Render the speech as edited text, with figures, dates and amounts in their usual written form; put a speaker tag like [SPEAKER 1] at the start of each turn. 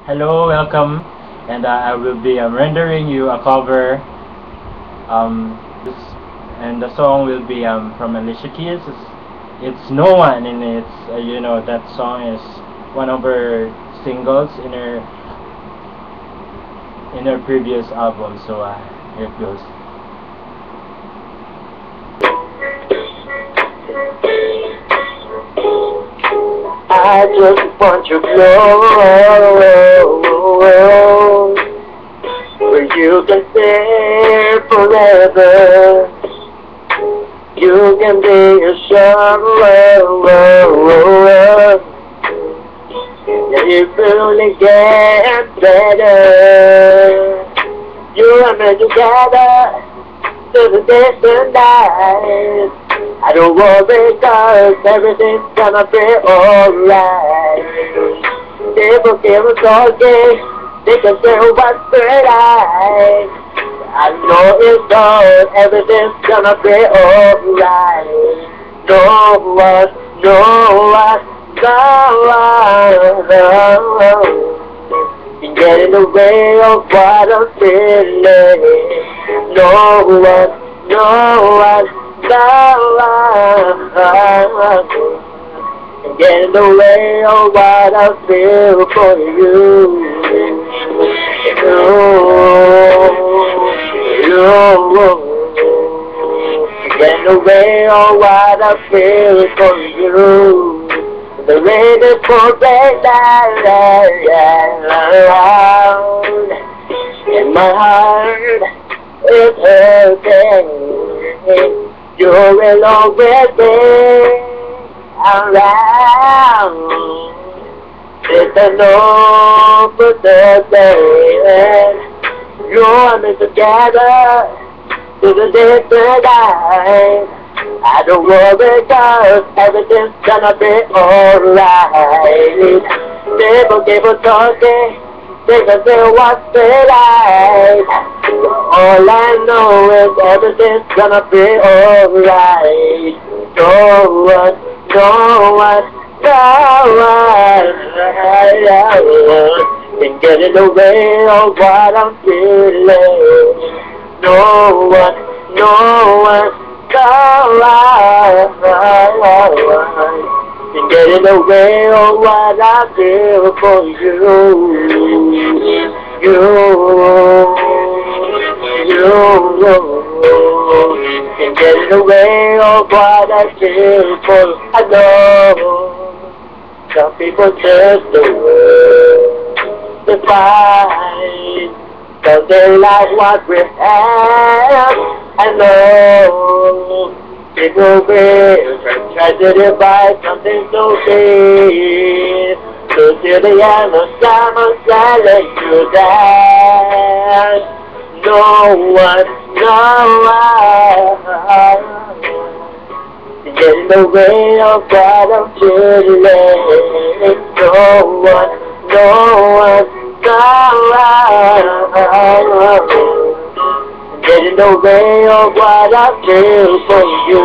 [SPEAKER 1] Hello, welcome, and I will be rendering you a cover, um, and the song will be from Alicia Keys. It's No One, and that song is one of her singles in her previous album. So here it goes.
[SPEAKER 2] I just want your glow, where you can stay forever. You can be a shower, and it only gets better. You and me together to the distant night. I don't worry, cause everything's gonna be alright. People keep talking, they can say what's right. I know it's all, everything's gonna be alright. No one can get in the way of what I'm feeling. No one can get in the way of what I feel for you. Get in the way of what I feel for you. The rain is pouring down around, and my heart is hurting. You will always be around. It's an open day. You and me together to the distant night. I don't worry, cause everything's gonna be alright. People talking, they can say what's right. All I know is everything's gonna be alright. No one can get in the way of what I'm feeling. No one can get in the way of what I feel for you. You can get in the way of what I feel for you. I know some people just the world to find, cause they like what we have. I know it will be try to divide something so big. So till the end of time I'll let you down. No one can get in the way of what I'm feeling. No one get in the way of what I feel for you.